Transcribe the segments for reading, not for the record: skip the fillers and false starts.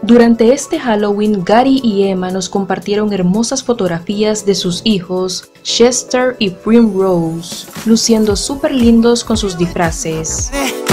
Durante este Halloween, Gary y Emma nos compartieron hermosas fotografías de sus hijos, Chester y Primrose, luciendo súper lindos con sus disfraces.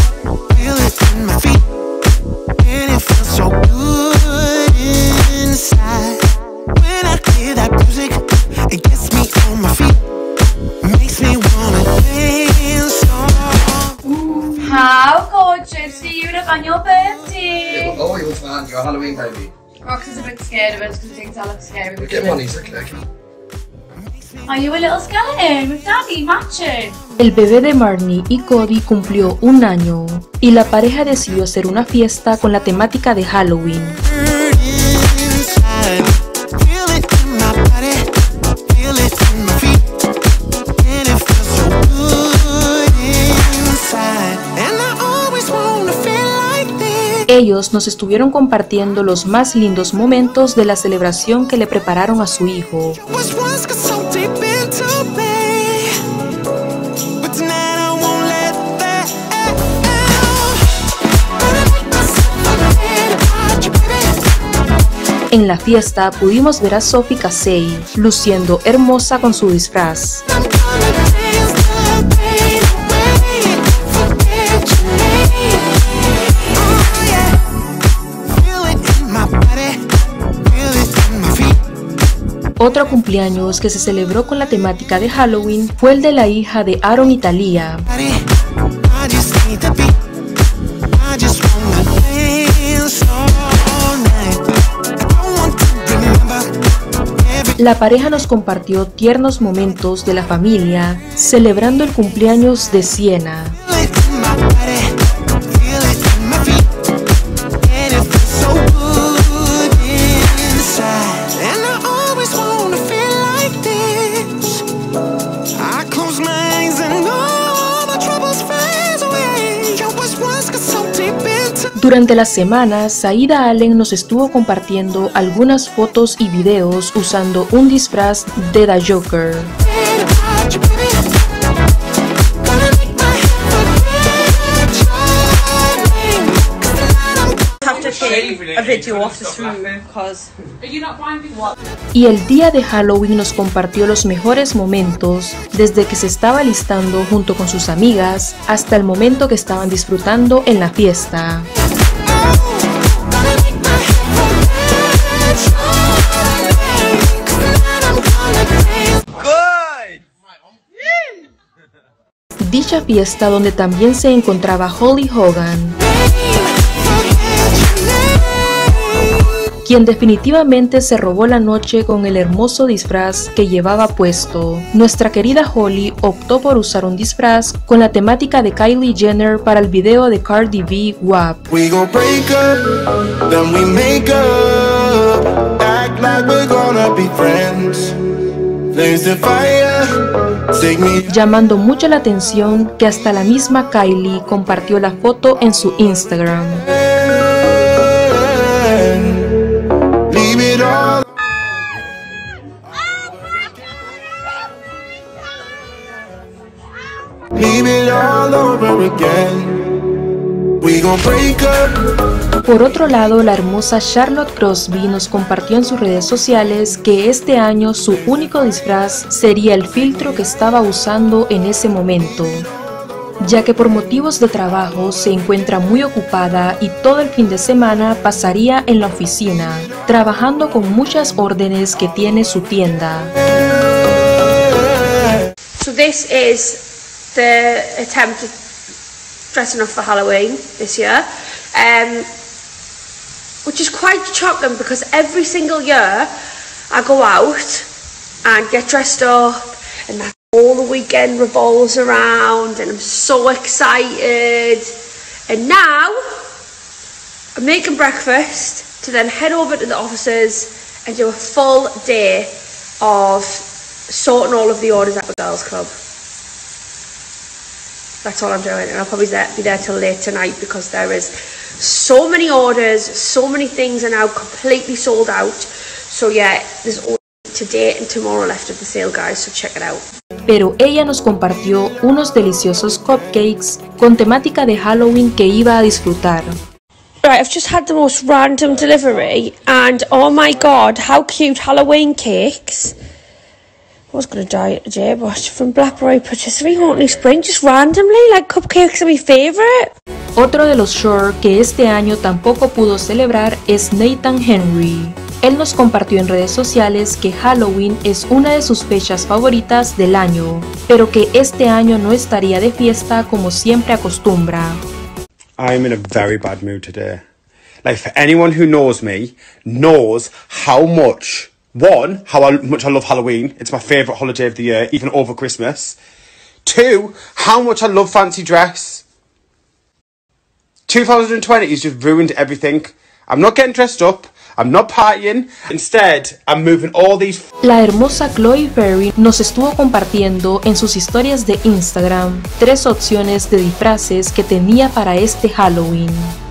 How gorgeous! See you on your birthday! Oh, you're fine. You're a Halloween baby. Roxy's a bit scared of it because he thinks I look scary. But get money, okay? Are you a little skeleton with daddy matching? El bebé de Marnie y Cody cumplió 1 año y la pareja decidió hacer una fiesta con la temática de Halloween. Ellos nos estuvieron compartiendo los más lindos momentos de la celebración que le prepararon a su hijo. En la fiesta pudimos ver a Sophie Casey luciendo hermosa con su disfraz. Otro cumpleaños que se celebró con la temática de Halloween fue el de la hija de Aaron y Talia. La pareja nos compartió tiernos momentos de la familia, celebrando el cumpleaños de Sienna. Durante la semana, Saida Allen nos estuvo compartiendo algunas fotos y videos usando un disfraz de The Joker. Y el día de Halloween nos compartió los mejores momentos, desde que se estaba alistando junto con sus amigas hasta el momento que estaban disfrutando en la fiesta. Dicha fiesta donde también se encontraba Holly Hogan, quien definitivamente se robó la noche con el hermoso disfraz que llevaba puesto. Nuestra querida Holly optó por usar un disfraz con la temática de Kylie Jenner para el video de Cardi B WAP. Llamando mucho la atención que hasta la misma Kylie compartió la foto en su Instagram. Por otro lado, la hermosa Charlotte Crosby nos compartió en sus redes sociales que este año su único disfraz sería el filtro que estaba usando en ese momento, ya que por motivos de trabajo se encuentra muy ocupada y todo el fin de semana pasaría en la oficina, trabajando con muchas órdenes que tiene su tienda. So this is the attempt at dressing up for Halloween this year, which is quite shocking because every single year I go out and get dressed up and that's all the weekend revolves around and I'm so excited. And now I'm making breakfast to then head over to the offices and do a full day of sorting all of the orders at the girls club. That's all I'm doing, and I'll probably be there till late tonight because there is so many orders, so many things are now completely sold out. So yeah, there's only today and tomorrow left of the sale, guys, so check it out. Pero ella nos compartió unos deliciosos cupcakes con temática de Halloween que iba a disfrutar. Right, I've just had the most random delivery, and oh my god, how cute Halloween cakes. I was going to die at the day, but from Blackberry Patisserie Hauntley Spring, just randomly, like cupcakes are my favourite. Otro de los short que este año tampoco pudo celebrar es Nathan Henry. Él nos compartió en redes sociales que Halloween es una de sus fechas favoritas del año, pero que este año no estaría de fiesta como siempre acostumbra. I'm in a very bad mood today. Like, for anyone who knows me, knows how much, one, much I love Halloween. It's my favourite holiday of the year, even over Christmas. Two, how much I love fancy dress. 2020 has just ruined everything. I'm not getting dressed up. I'm not partying. Instead, I'm moving all these... La hermosa Chloe Ferry nos estuvo compartiendo en sus historias de Instagram 3 opciones de disfraces que tenía para este Halloween.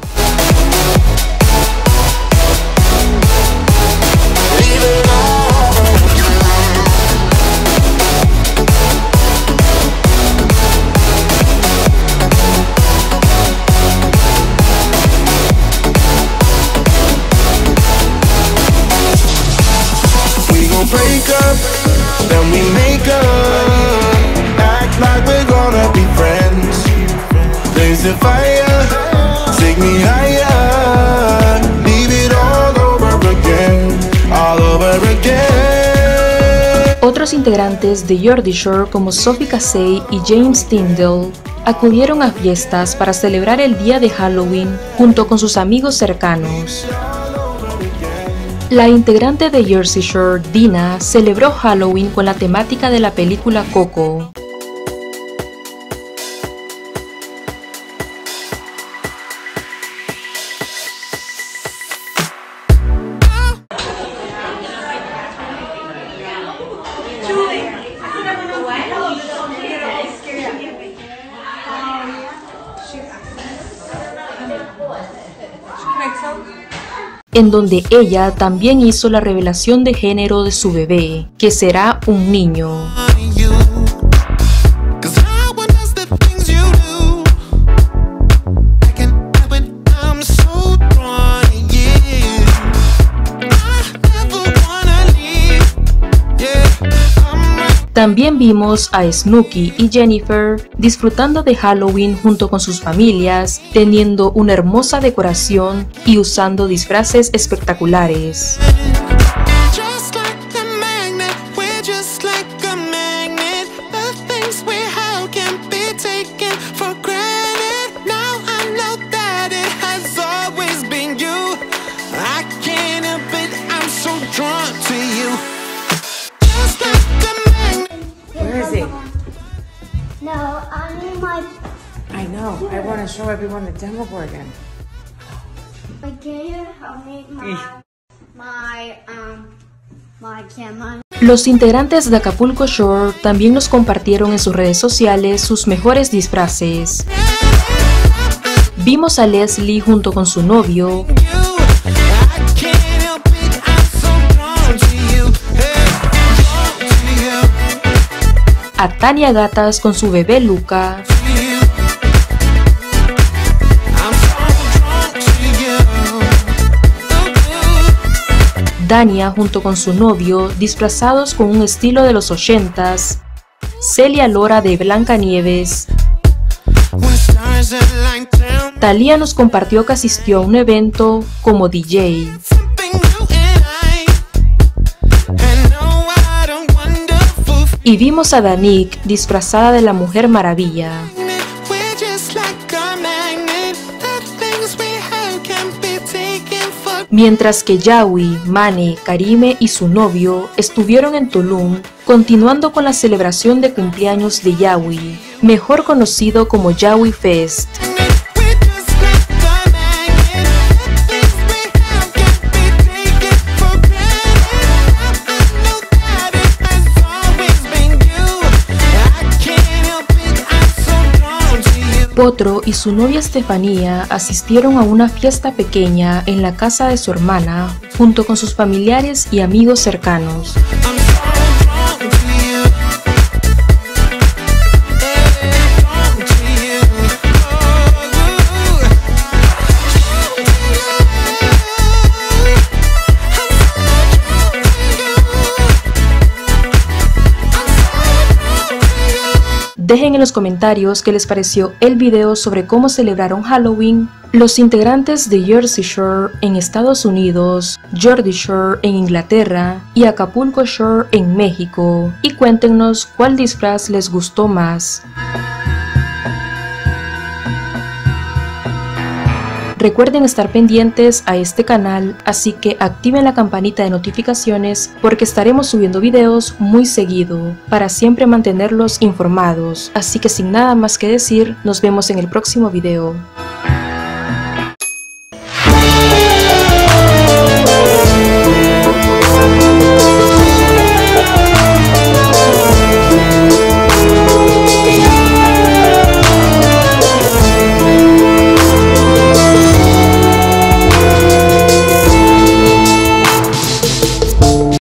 Break up, then we make up. Act like we're gonna be friends. Blaze the fire, take me higher. Leave it all over again, all over again. Otros integrantes de Geordie Shore como Sophie Cassey y James Tyndall acudieron a fiestas para celebrar el día de Halloween junto con sus amigos cercanos. La integrante de Jersey Shore, Dina, celebró Halloween con la temática de la película Coco. En donde ella también hizo la revelación de género de su bebé, que será un niño. También vimos a Snooki y Jennifer disfrutando de Halloween junto con sus familias, teniendo una hermosa decoración y usando disfraces espectaculares. No, I need my... I know. I want to show everyone the demo board again. Can you help me? My camera. Los integrantes de Acapulco Shore también nos compartieron en sus redes sociales sus mejores disfraces. Vimos a Leslie junto con su novio, a Tania Gatas con su bebé Luca, Dania junto con su novio disfrazados con un estilo de los 80s, Celia Lora de Blancanieves. Thalía nos compartió que asistió a un evento como DJ. Y vimos a Danique disfrazada de la Mujer Maravilla. Mientras que Yawi, Mane, Karime y su novio estuvieron en Tulum, continuando con la celebración de cumpleaños de Yawi, mejor conocido como Yawi Fest. Potro y su novia Estefanía asistieron a una fiesta pequeña en la casa de su hermana, junto con sus familiares y amigos cercanos. Dejen en los comentarios qué les pareció el video sobre cómo celebraron Halloween los integrantes de Jersey Shore en Estados Unidos, Geordie Shore en Inglaterra y Acapulco Shore en México, y cuéntenos cuál disfraz les gustó más. Recuerden estar pendientes a este canal, así que activen la campanita de notificaciones porque estaremos subiendo videos muy seguido para siempre mantenerlos informados. Así que sin nada más que decir, nos vemos en el próximo video.